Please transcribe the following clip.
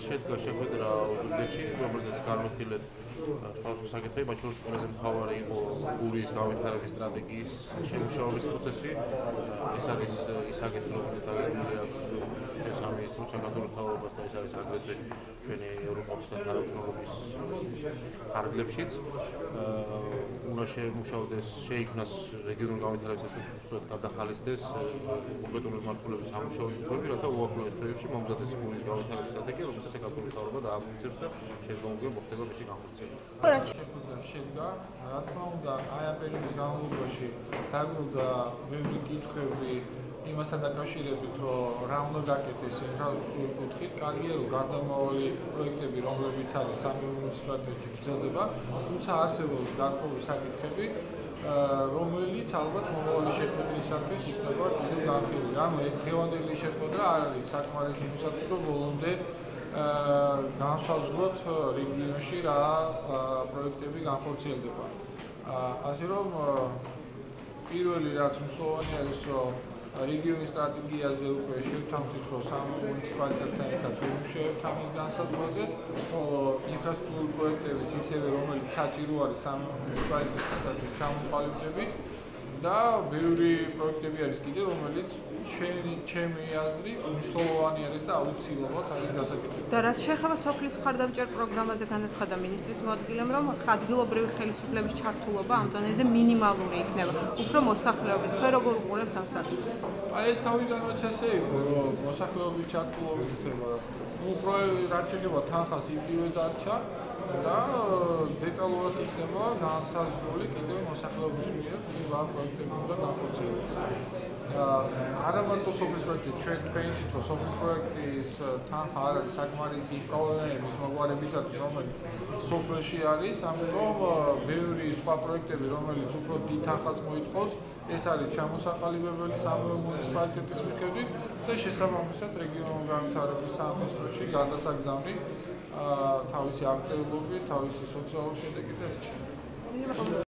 შედგა შეხვედრა ოზურგეთში, რომელზეც განვიხილეთ სხვადასხვა საკითხები, მათ შორის ყველაზე მთავარი იყო გურიის განვითარების სტრატეგიის შემუშავების პროცესი. ეს არის ის საკითხი, რომელიც დაგეგმილია სამინისტროს საქართველოს მთავრობას და ეს არის აგრეთვე ჩვენი ევროკავშირთან თანამშრომლობის ფარგლებშიც. უნდა შემუშავდეს, შეიქმნას რეგიონული განვითარების სტრატეგია, გადახალისდეს კონკრეტული მმართველობის სამუშაო თვეები, რათა უახლოეს თვეებში მომზადდეს გურიის განვითარების სტრატეგია, რომელსაც საქართველოს მთავრობა დააფიქსირებს და შესაძლოა მოხდება მისი განხორციელება. შედგა, რა თქმა უნდა, აი ამ პერიოდის განმავლობაში დაგვრდა ბევრი კითხვები იმასთან დაკავშირებით, რომ რა უნდა გაკეთდეს ინფრასტრუქტურის კუთხით. კარგია, რომ გარდამავალი პროექტები, რომლებიც არის სამი მუნიციპალიტეტში გრძელდება, თუმცა არსებობს გარკვეული საკითხები, რომელიც ალბათ მომავალი შეხვედრისათვის იქნება კიდევ განხილული. ანუ ეს დღევანდელი შეხვედრა არ არის საკმარისი იმისათვის, რომ ბოლომდე განსაზღვროთ რეგიონში რა პროექტები განხორციელდება. ასე რომ პირველი რაც მნიშვნელოვანი არის, რომ რეგიონის სტრატეგიაზე უკვე შევთანხმდით, რომ სამ მუნიციპალიტეტთან ერთად ვიმუშავებთ ამის განსაზღვრაზე, ინფრასტრუქტურული პროექტებიც ისევე, რომელიც საჭირო არის სამ მუნიციპალიტეტისათვის ჩამოყალიბდებით და ბევრი პროექტები არის კიდე, რომელიც ჩემი აზრით მნიშვნელოვანი არის და აუცილებლად არის გასაკეთებელი. და რაც შეეხება სოფლის მხარდამჭერ პროგრამაზე განაცხადა მინისტრის მოადგილემ, რომ ადგილობრივი ხელისუფლების ჩართულობა ამ დონეზე მინიმალური იქნება. უფრო მოსახლეობის თქვენ როგორ უყურებთ ამ საკითხს? ეს თავიდანვე ასე იყო, რომ მოსახლეობის ჩართულობით ხდება. რაც შეეხება თანხას იგივე დარჩა და დეტალურად იქნება განსაზღვრული კიდევ მოსახლეობის მიერ რა პროექტები უნდა განხორციელდეს. არა მარტო სოფლის პროექტი, თქვენი თვითონ სოფლის პროექტის თანხა არ არის საკმარისი პრობლემების მოგვარებისათვის, რომელიც სოფელში არის, ამიტომ ბევრი სხვა პროექტები, რომელიც უფრო დიდ თანხას მოითხოვს, ეს არის ჩამოსაყალიბებელი სამი მუნიციპალიტეტის მიხედვით და შესაბამისად რეგიონული განვითარების სამინისტროში გადასაგზავნი თავისი აღწერილობით, თავისი სოციალური შედეგით და ასე შემდეგ.